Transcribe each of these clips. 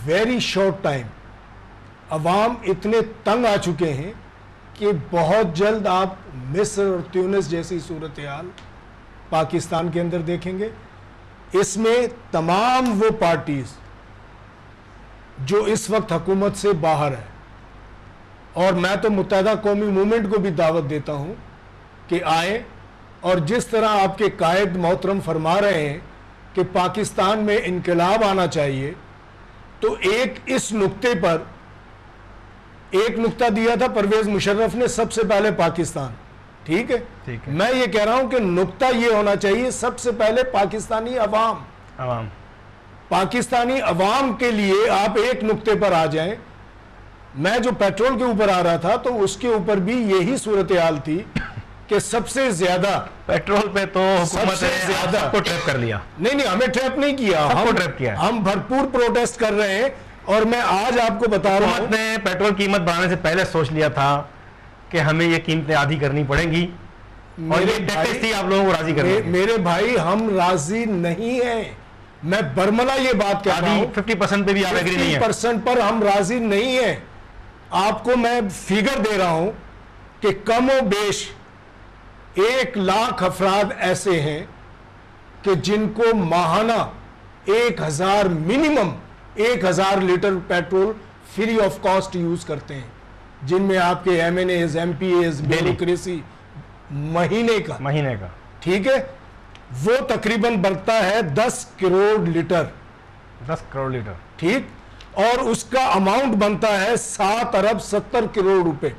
Very short time عوام اتنے تنگ آ چکے ہیں کہ بہت جلد آپ مصر اور تیونس جیسی صورتحال پاکستان کے اندر دیکھیں گے. اس میں تمام وہ پارٹیز جو اس وقت حکومت سے باہر ہے, اور میں تو متحدہ قومی موومنٹ کو بھی دعوت دیتا ہوں کہ آئیں, اور جس طرح آپ کے قائد محترم فرما رہے ہیں کہ پاکستان میں انقلاب آنا چاہیے, تو ایک اس نقطے پر ایک نقطہ دیا تھا پرویز مشرف نے سب سے پہلے پاکستان, ٹھیک ہے, میں یہ کہہ رہا ہوں کہ نقطہ یہ ہونا چاہیے سب سے پہلے پاکستانی عوام, پاکستانی عوام کے لیے آپ ایک نقطے پر آ جائیں. میں جو پیٹرول کے اوپر آ رہا تھا تو اس کے اوپر بھی یہی صورتحال تھی کہ سب سے زیادہ پیٹرول پہ تو حکومت نے سب کو ٹریپ کر لیا. نہیں ہمیں ٹریپ نہیں کیا, ہم بھرپور پروٹیسٹ کر رہے ہیں. اور میں آج آپ کو بتا رہا ہوں, حکومت نے پیٹرول قیمت بڑھانے سے پہلے سوچ لیا تھا کہ ہمیں یہ قیمتیں آدھی کرنی پڑیں گی, اور یہ ٹیکس تھی آپ لوگوں کو راضی کرنے. میرے بھائی ہم راضی نہیں ہیں, میں برملا یہ بات کہہ رہا ہوں, 50% پہ بھی آپ ایگری نہیں ہیں, 50% پر ہم راضی نہیں ہیں. آپ کو میں فیگر دے رہا ہوں کہ کم و بیش 1,00,000 افراد ایسے ہیں کہ جن کو ماہانہ 1,000 minimum 1,000 litre petrol free of cost use کرتے ہیں, جن میں آپ کے M N As, M P As, bureaucracy مہینے کا, ٹھیک ہے, وہ تقریباً بڑھتا ہے 10 کروڑ لیٹر, ٹھیک, اور اس کا اماؤنٹ بنتا ہے 7 ارب 70 کروڑ روپے.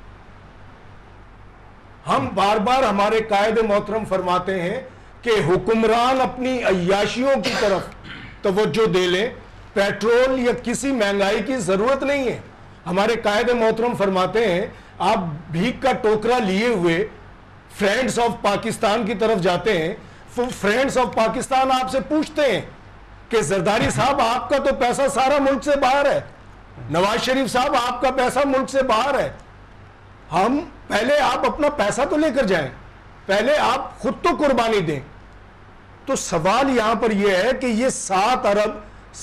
ہم بار بار ہمارے قائد محترم فرماتے ہیں کہ حکمران اپنی عیاشیوں کی طرف توجہ دے لیں, پیٹرول یا کسی مہنگائی کی ضرورت نہیں ہے. ہمارے قائد محترم فرماتے ہیں آپ بھیک کا ٹوکرا لیے ہوئے فرینڈز آف پاکستان کی طرف جاتے ہیں, فرینڈز آف پاکستان آپ سے پوچھتے ہیں کہ زرداری صاحب آپ کا تو پیسہ سارا ملک سے باہر ہے, نواز شریف صاحب آپ کا پیسہ ملک سے باہر ہے, ہم پہلے آپ اپنا پیسہ تو لے کر جائیں, پہلے آپ خود تو قربانی دیں. تو سوال یہاں پر یہ ہے کہ یہ 7 ارب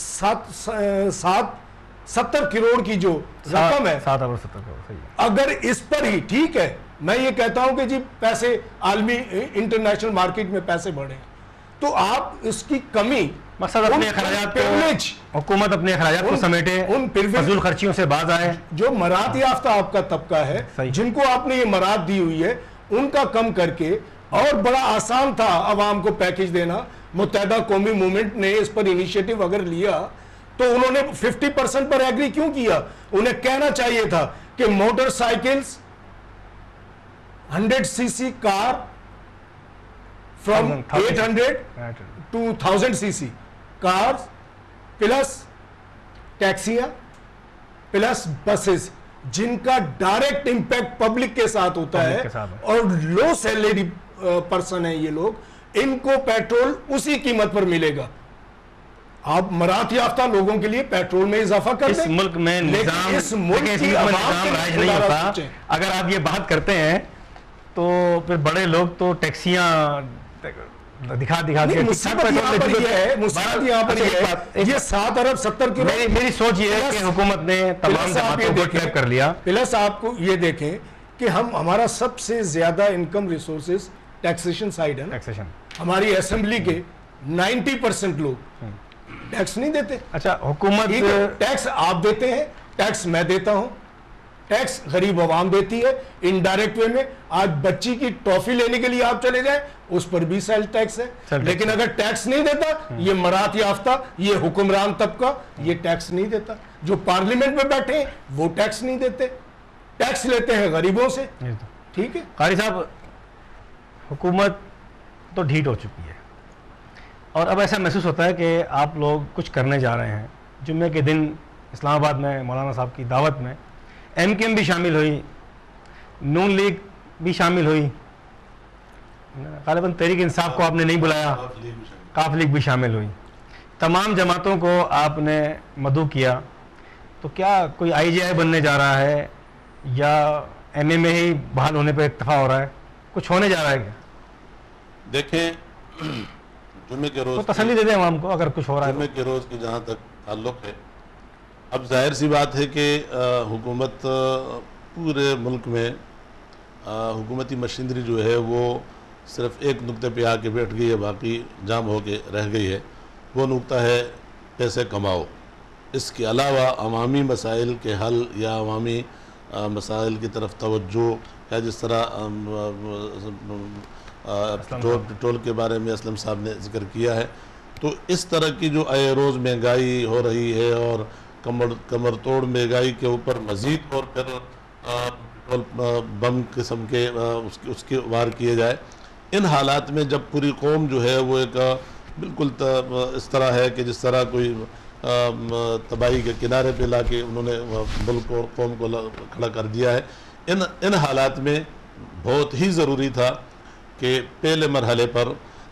70 کروڑ کی جو رقم ہے, 7 ارب 70 کروڑ, اگر اس پر ہی, ٹھیک ہے, میں یہ کہتا ہوں کہ جی پیسے عالمی انٹرنیشنل مارکیٹ میں پیسے بڑھے, تو آپ اس کی کمی, مقصد اپنے اخراجات کو, حکومت اپنے اخراجات کو سمیٹے, فضول خرچیوں سے باز آئے. جو مراد یافتہ آپ کا طبقہ ہے, جن کو آپ نے یہ مراد دی ہوئی ہے, ان کا کم کر کے, اور بڑا آسان تھا عوام کو پیکج دینا. متحدہ قومی موومنٹ نے اس پر انیشیٹو اگر لیا تو انہوں نے 50% پر ایگری کیوں کیا؟ انہیں کہنا چاہیے تھا کہ motorcycles 100 C C car from 800 to 1000 C C cars plus ٹیکسیاں پلس بسز, جن کا ڈائریکٹ امپیکٹ پبلک کے ساتھ ہوتا ہے, اور لو سیلری پرسن ہیں یہ لوگ, ان کو پیٹرول اسی قیمت پر ملے گا. آپ مراد یافتہ لوگوں کے لیے پیٹرول میں اضافہ کر دیں. اس ملک میں نظام رائج نہیں ہوتا. اگر آپ یہ بات کرتے ہیں تو پھر بڑے لوگ تو ٹیکسیاں دکھا کے, مصیبت یہاں پر یہ 7 ارب 70 کروڑ. میری سوچ یہ ہے کہ حکومت نے تمام جماعتوں کو ٹریپ کر لیا. پلس آپ کو یہ دیکھیں کہ ہمارا سب سے زیادہ انکم ریسورسز ٹیکسیشن سائڈ ہے نا. ہماری اسمبلی کے 90% لوگ ٹیکس نہیں دیتے. اچھا, حکومت ٹیکس آپ دیتے ہیں, ٹیکس میں دیتا ہوں, ٹیکس غریب عوام دیتی ہے انڈائریکٹ وے میں. آج بچی کی ٹافی لینے کے لیے آپ چلے جائیں, اس پر بھی سیل ٹیکس ہے, لیکن اگر ٹیکس نہیں دیتا, یہ مراد یافتہ, یہ حکمران طبقہ یہ ٹیکس نہیں دیتا. جو پارلیمنٹ میں بیٹھے ہیں وہ ٹیکس نہیں دیتے, ٹیکس لیتے ہیں غریبوں سے. ٹھیک ہے قاری صاحب, حکومت تو ڈھیٹ ہو چکی ہے, اور اب ایسا محسوس ہوتا ہے کہ آپ لوگ کچھ کرنے جا رہے ہیں. جمعے کے دن اسلام آباد میں مولانا صاحب کی دعوت میں ایم کیو ایم بھی شامل ہوئی, نون لیگ بھی شامل ہوئی, غالباً تحریک انصاف کو آپ نے نہیں بلایا, کاف لیگ بھی شامل ہوئی, تمام جماعتوں کو آپ نے مدعو کیا. تو کیا کوئی آئی جی آئی بننے جا رہا ہے یا ایم ایم اے ہی بحال ہونے پہ اتفاق ہو رہا ہے؟ کچھ ہونے جا رہا ہے کیا؟ دیکھیں, جمعے کے روز تو تسلی دے دیں عوام کو اگر کچھ ہو رہا ہے. جمعے کے روز کی جہاں تک تعلق ہے, اب ظاہر سی بات ہے کہ حکومت پورے ملک میں حکومتی مشینری جو ہے وہ صرف ایک نقطے پہ آ کے بیٹھ گئی ہے، باقی جام ہو کے رہ گئی ہے. وہ نقطہ ہے پیسے کماؤ. اس کے علاوہ عوامی مسائل کے حل یا عوامی مسائل کی طرف توجہ، یا جس طرح پٹرول کے بارے میں اسلم صاحب نے ذکر کیا ہے، تو اس طرح کی جو آئے روز مہنگائی ہو رہی ہے اور کمر توڑ مہنگائی کے اوپر مزید اور پھر پٹرول بم قسم کے اس کے وار کیے جائے، ان حالات میں جب پوری قوم جو ہے وہ ایک بالکل اس طرح ہے کہ جس طرح کوئی تباہی کے کنارے پہ لا کے انہوں نے ملک اور قوم کو کھڑا کر دیا ہے، ان حالات میں بہت ہی ضروری تھا کہ پہلے مرحلے پر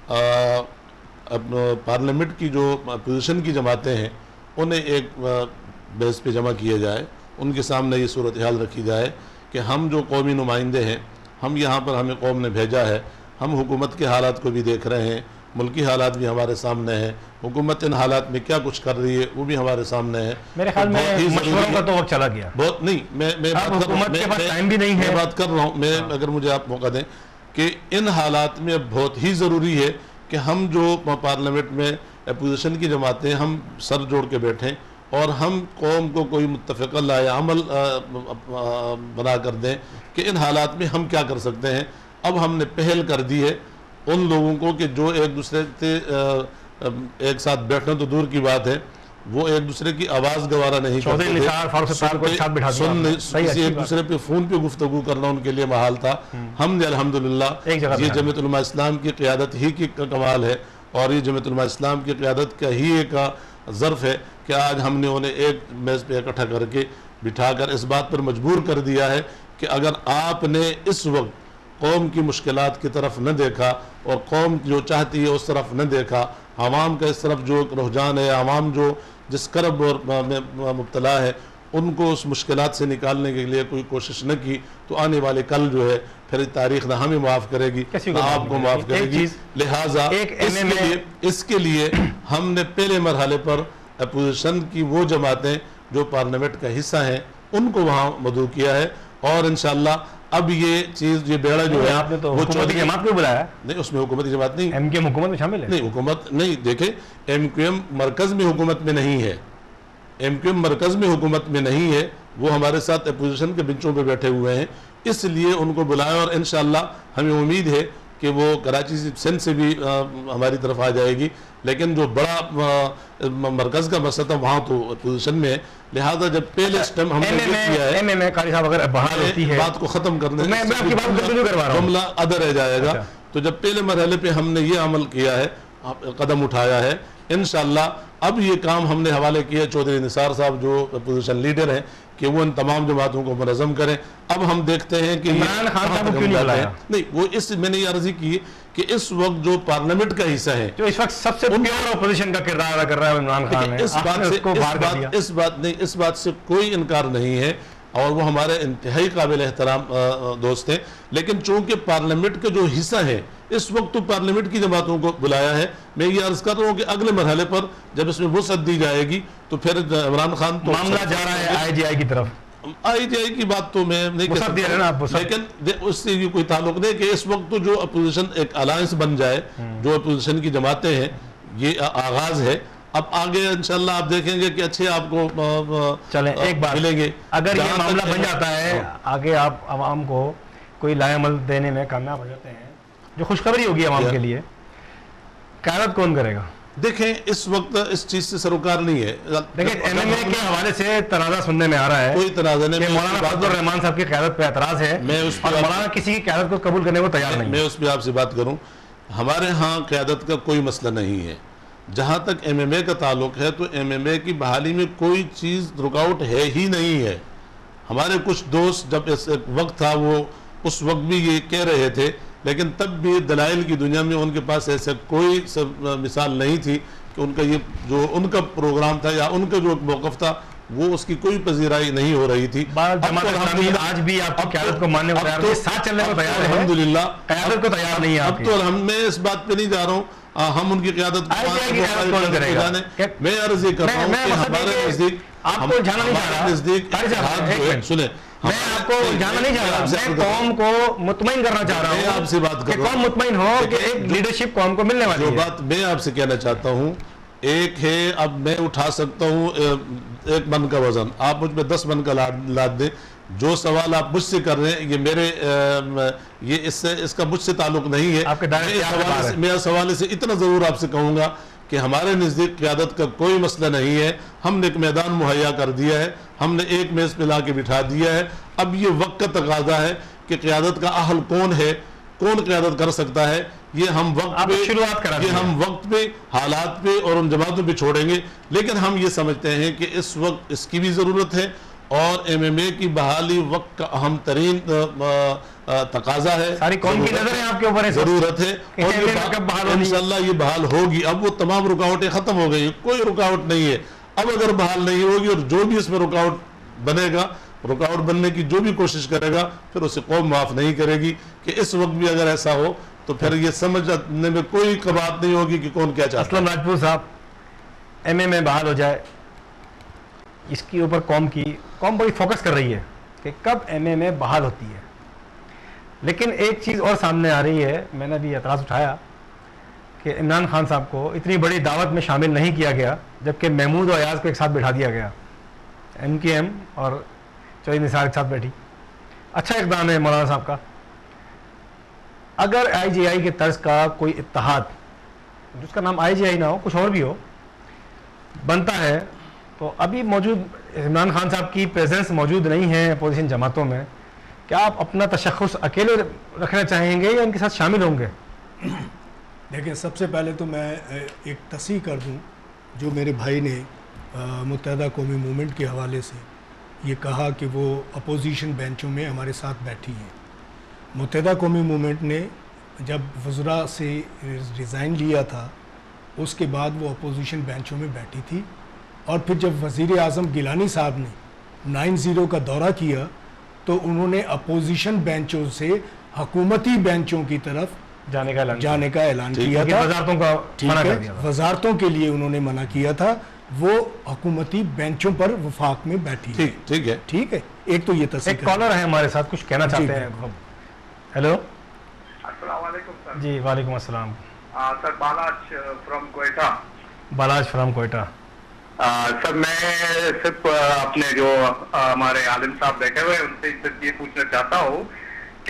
پارلیمنٹ کی جو اپوزیشن کی جماعتیں ہیں انہیں ایک بحث پہ جمع کیا جائے، ان کے سامنے یہ صورتحال رکھی جائے کہ ہم جو قومی نمائندے ہیں، ہم یہاں پر ہمیں قوم نے بھیجا ہے، ہم حکومت کے حالات کو بھی دیکھ رہے ہیں، ملکی حالات بھی ہمارے سامنے ہیں، حکومت ان حالات میں کیا کچھ کر رہی ہے وہ بھی ہمارے سامنے ہے. میرے خیال میں مشوروں کا تو وقت چلا گیا. بہت نہیں، میں بات کر رہا ہوں، میں اگر مجھے آپ موقع دیں کہ ان حالات میں بہت ہی ضروری ہے کہ ہم جو پارلیمنٹ میں اپوزیشن کی جماعتیں ہم سر جوڑ کے بیٹھیں اور ہم قوم کو کوئی متفقہ لائے عمل بنا کر دیں کہ ان حالات میں ہم کیا کر سکتے ہیں. اب ہم نے پہل کر دی ہے ان لوگوں کو کہ جو ایک دوسرے سے ایک ساتھ بیٹھنا تو دور کی بات ہے، وہ ایک دوسرے کی آواز گوارا نہیں کرتے تھے، ایک دوسرے پہ فون پہ گفتگو کرنا ان کے لیے محال تھا. ہم نے الحمدللہ یہ جمعیت علماء اسلام کی قیادت ہی کی کمال ہے اور یہ جمعیت علماء اسلام کی قیادت کا ہی ایک ظرف ہے کہ آج ہم نے انہیں ایک میز پہ اکٹھا کر کے بٹھا کر اس بات پر مجبور کر دیا ہے کہ اگر آپ نے اس وقت قوم کی مشکلات کی طرف نہ دیکھا اور قوم جو چاہتی ہے اس طرف نہ دیکھا، عوام کا اس طرف جو رجحان ہے، عوام جو جس کرب میں مبتلا ہے، ان کو اس مشکلات سے نکالنے کے لیے کوئی کوشش نہ کی، تو آنے والے کل جو ہے پھر تاریخ نہ ہمیں معاف کرے گی نہ آپ کو معاف کرے گی. لہٰذا اس کے لیے ہم نے پہلے مرحلے پر اپوزیشن کی وہ جماعتیں جو پارلیمنٹ کا حصہ ہیں ان کو وہاں مدعو کیا ہے، اور انشاءاللہ اب یہ چیز یہ بیڑا جو ہے آپ نے تو حکومتی جماعت کو بلایا نہیں، اس میں حکومتی جماعت نہیں، ایم کیو ایم حکومت میں شامل ہے. نہیں حکومت نہیں، دیکھیں ایم کیو ایم مرکز میں حکومت میں نہیں ہے، ایم کیو ایم مرکز میں حکومت میں نہیں ہے، وہ ہمارے ساتھ اپوزیشن کے بنچوں پہ بیٹھے ہوئے ہیں، اس لیے ان کو بلایا اور انشاءاللہ ہمیں امید ہے کہ وہ کراچی سے سندھ سے بھی ہماری طرف آ جائے گی، لیکن جو بڑا مرکز کا مسئلہ تھا وہاں تو اپوزیشن میں ہے. لہذا جب پہلے سٹیم ہم نے کیا ہے ایم ایم اے قاری صاحب اگر بحال ہوتی ہے بات کو ختم کرنے میں آپ کی بات کنٹینیو کروا رہا ہوں، جملہ ادھر رہ جائے گا. تو جب پہلے مرحلے پہ ہم نے یہ عمل کیا ہے، قدم اٹھایا ہے، انشاءاللہ اب یہ کام ہم نے حوالے کیا چودھری نثار صاحب جو اپوزیشن لیڈر ہیں کہ وہ ان تمام جماعتوں کو منظم کریں. اب ہم دیکھتے ہیں کہ عمران خان صاحب کو کیوں نہیں بلایا؟ نہیں، وہ اس میں نے یہ عرضی کی کہ اس وقت جو پارلیمنٹ کا حصہ ہے جو اس وقت سب سے پیور اپوزیشن کا کردار ادا کر رہا ہے عمران خان ہے، اس بات سے کوئی انکار نہیں ہے اور وہ ہمارے انتہائی قابل احترام دوست ہیں، لیکن چونکہ پارلیمنٹ کے جو حصہ ہیں اس وقت تو پارلیمنٹ کی جماعتوں کو بلایا ہے. میں یہ عرض کر رہا ہوں کہ اگلے مرحلے پر جب اس میں وسعت دی جائے گی تو پھر عمران خان تو معاملہ جا رہا ہے آئی جی آئی کی طرف. آئی جی آئی کی بات تو میں نہیں کہہ سکتا، لیکن اس سے یہ کوئی تعلق نہیں کہ اس وقت تو جو اپوزیشن ایک الائنس بن جائے، جو اپوزیشن کی جماعتیں ہیں، یہ آغاز ہے. اب آگے انشاءاللہ آپ دیکھیں گے کہ اچھے آپ کو چلیں ایک بات ملیں گے. اگر یہ معاملہ بن جاتا ہے آگے آپ عوام کو کوئی لائے عمل دینے میں کامیاب ہو جاتے ہیں، جو خوشخبری ہوگی عوام کے لیے، قیادت کون کرے گا؟ دیکھیں اس وقت اس چیز سے سروکار نہیں ہے. دیکھیں ایم ایم اے کے حوالے سے تنازع سننے میں آ رہا ہے، کوئی تنازع نہیں، کہ مولانا فضل الرحمان صاحب کی قیادت پہ اعتراض ہے اور مولانا کسی کی قیادت کو قبول کرنے کو تیار نہیں. میں اس پہ آپ سے بات کروں، ہمارے ہاں قیادت کا کوئی مسئلہ نہیں ہے. جہاں تک ایم ایم اے کا تعلق ہے تو ایم ایم اے کی بحالی میں کوئی چیز رکاوٹ ہے ہی نہیں ہے. ہمارے کچھ دوست جب اس وقت تھا وہ اس وقت بھی یہ کہہ رہے تھے، لیکن تب بھی دلائل کی دنیا میں ان کے پاس ایسا کوئی مثال نہیں تھی کہ ان کا یہ جو ان کا پروگرام تھا یا ان کا جو موقف تھا وہ اس کی کوئی پذیرائی نہیں ہو رہی تھی. آج بھی آپ کی قیادت کو ماننے کو تیار ہے، ساتھ چلنے کو تیار ہے، الحمدللہ قیادت کو تیار نہیں ہے. اب تو میں اس بات پہ نہیں جا رہا ہوں، ہم ان کی قیادت میں عرض یہ کر رہا ہوں کہ ہمارے نزدیک آپ کو جانا نہیں چاہ رہا، سنیں میں آپ کو جانا نہیں چاہ رہا، میں قوم کو مطمئن کرنا چاہ رہا ہوں، آپ سے بات کر رہا ہوں قوم مطمئن ہو کہ ایک لیڈرشپ قوم کو ملنے والی ہے۔ جو بات میں آپ سے کہنا چاہتا ہوں، ایک ہے اب میں اٹھا سکتا ہوں 1 من کا وزن، آپ مجھ پہ 10 من کا لاد دیں، جو سوال آپ مجھ سے کر رہے ہیں یہ میرے یہ اس کا مجھ سے تعلق نہیں ہے۔ میں اس حوالے سے اتنا ضرور آپ سے کہوں گا کہ ہمارے نزدیک قیادت کا کوئی مسئلہ نہیں ہے، ہم نے ایک میدان مہیا کر دیا ہے، ہم نے ایک میز پہ لا کے بٹھا دیا ہے، اب یہ وقت کا تقاضا ہے کہ قیادت کا اہل کون ہے، کون قیادت کر سکتا ہے، یہ ہم وقت پہ حالات پہ اور ان جماعتوں پہ چھوڑیں گے، لیکن ہم یہ سمجھتے ہیں کہ اس وقت اس کی بھی ضرورت ہے اور MMA کی بحالی وقت کا اہم ترین تقاضا ہے، ساری قوم کی نظر ہے آپ کے اوپر، ضرورت ہے، اور انشاءاللہ یہ بحال ہوگی۔ اب وہ تمام رکاوٹیں ختم ہو گئی، کوئی رکاوٹ نہیں ہے، اب اگر بحال نہیں ہوگی اور جو بھی اس میں رکاوٹ بنے گا، رکاوٹ بننے کی جو بھی کوشش کرے گا، پھر اسے قوم معاف نہیں کرے گی کہ اس وقت بھی اگر ایسا ہو تو پھر یہ سمجھنے میں کوئی قباحت نہیں ہوگی کہ کون کیا چاہتا ہے۔ اسلم راجپور صاحب، MMA بحال ہو جائے، اس کے اوپر قوم بڑی فوکس کر رہی ہے کہ کب MMA بحال ہوتی ہے، لیکن ایک چیز اور سامنے آ رہی ہے، میں نے بھی اعتراض اٹھایا کہ عمران خان صاحب کو اتنی بڑی دعوت میں شامل نہیں کیا گیا، جبکہ محمود اور ایاز کو ایک ساتھ بٹھا دیا گیا، MKM اور چودھری نثار ایک ساتھ بیٹھی۔ اچھا اقدام ہے مولانا صاحب کا۔ اگر IGI کے طرز کا کوئی اتحاد، جس کا نام IGI نہ ہو، کچھ اور بھی ہو، بنتا ہے، تو ابھی موجود عمران خان صاحب کی پریزنس موجود نہیں ہے اپوزیشن جماعتوں میں، کیا آپ اپنا تشخص اکیلے رکھنا چاہیں گے یا ان کے ساتھ شامل ہوں گے؟ دیکھیں، سب سے پہلے تو میں ایک تصحیح کر دوں، جو میرے بھائی نے متحدہ قومی موومنٹ کے حوالے سے یہ کہا کہ وہ اپوزیشن بینچوں میں ہمارے ساتھ بیٹھی ہیں۔ متحدہ قومی موومنٹ نے جب وزراء سے ریزائن لیا تھا، اس کے بعد وہ اپوزیشن بینچوں میں بیٹھی تھی، اور پھر جب وزیر اعظم گیلانی صاحب نے 9-0 کا دورہ کیا تو انہوں نے اپوزیشن بینچوں سے حکومتی بینچوں کی طرف جانے کا اعلان کیا تھا، وزارتوں کے لیے انہوں نے منع کیا تھا، وہ حکومتی بینچوں پر وفاق میں بیٹھی ہے۔ ٹھیک ہے، ایک تو یہ تصحیح۔ ایک کالر ہے ہمارے ساتھ، کچھ کہنا چاہتے ہیں۔ ہیلو، السلام علیکم سر۔ جی وعلیکم السلام sir, Balaj from Quetta. Balaj from Quetta. Sir, میں صرف اپنے جو ہمارے عالم صاحب بیٹھے ہوئے ان سے صرف یہ پوچھنا چاہتا ہوں کہ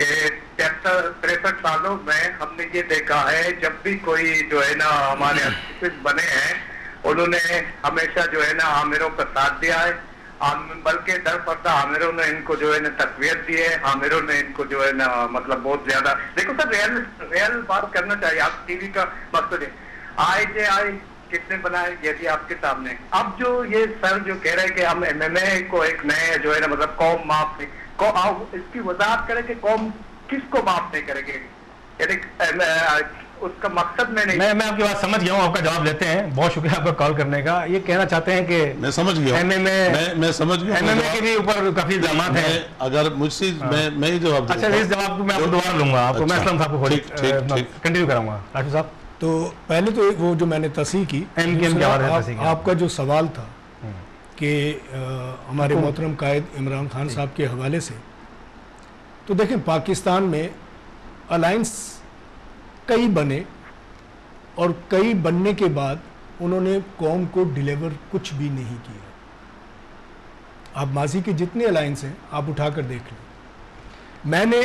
63 سالوں میں ہم نے یہ دیکھا ہے، جب بھی کوئی جو ہے نا ہمارے اسپیکر بنے ہیں، انہوں نے ہمیشہ جو ہے نا عامروں کا ساتھ دیا ہے، بلکہ در پردہ عامروں نے ان کو جو ہے نا تقویت دی ہے، عامروں نے ان کو جو ہے نا مطلب بہت زیادہ، دیکھو سر ریئل بات کرنا چاہیے، آپ ٹی وی کا مقصد ہے۔ IGI کتنے بنائے یہ بھی آپ کے سامنے۔ اب جو یہ سر جو کہہ رہے ہیں کہ ہم MMA کو ایک نئے جو ہے نا مطلب قوم معاف نہیں، اس کی وضاحت کریں کہ قوم کس کو معاف نہیں کرے گی، یعنی اس کا مقصد میں نہیں۔ میں آپ کی بات سمجھ گیا ہوں، آپ کا جواب لیتے ہیں، بہت شکریہ آپ کا کال کرنے کا۔ یہ کہنا چاہتے ہیں کہ میں سمجھ گیا، میں سمجھ گیا، MMA کے بھی اوپر کافی الزامات ہیں۔ اگر مجھ سے میں ہی جواب، اچھا اس جواب کو میں آپ کو دوبارہ لوں گا، آپ کو میں اسلم صاحب کو کنٹینیو کراؤں گا۔ راجو صاحب، تو پہلے تو وہ جو میں نے تصحیح کی، آپ کا جو سوال تھا کہ ہمارے محترم قائد عمران خان صاحب کے حوالے سے، تو دیکھیں پاکستان میں الائنس کئی بنے، اور کئی بننے کے بعد انہوں نے قوم کو ڈیلیور کچھ بھی نہیں کیا۔ آپ ماضی کے جتنے الائنس ہیں آپ اٹھا کر دیکھ لیں۔ میں نے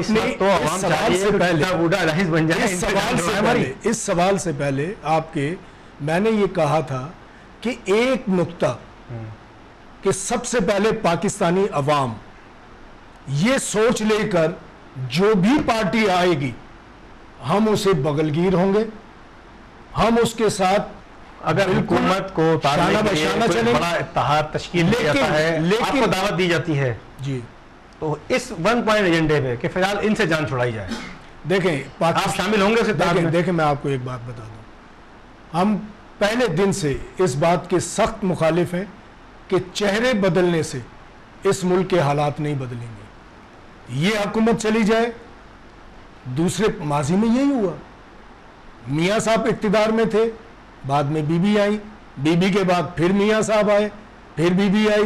اس سوال سے پہلے آپ کے میں نے یہ کہا تھا کہ ایک نقطہ کہ سب سے پہلے پاکستانی عوام یہ سوچ لے کر جو بھی پارٹی آئے گی ہم اسے بغلگیر ہوں گے، ہم اس کے ساتھ اگر حکومت کو بڑا اتحاد تشکیل کیا ہے، آپ کو دعوت دی جاتی ہے جی، تو اس 1 پوائنٹ ایجنڈے پہ کہ فی الحال ان سے جان چھڑائی جائے، دیکھیں آپ شامل ہوں گے؟ دیکھیں میں آپ کو ایک بات بتا دوں، ہم پہلے دن سے اس بات کے سخت مخالف ہیں کہ چہرے بدلنے سے اس ملک کے حالات نہیں بدلیں گے۔ یہ حکومت چلی جائے، دوسرے ماضی میں یہی ہوا، میاں صاحب اقتدار میں تھے, بعد میں B B I, B B کے بعد پھر میاں صاحب آئے, پھر بی بی آئی.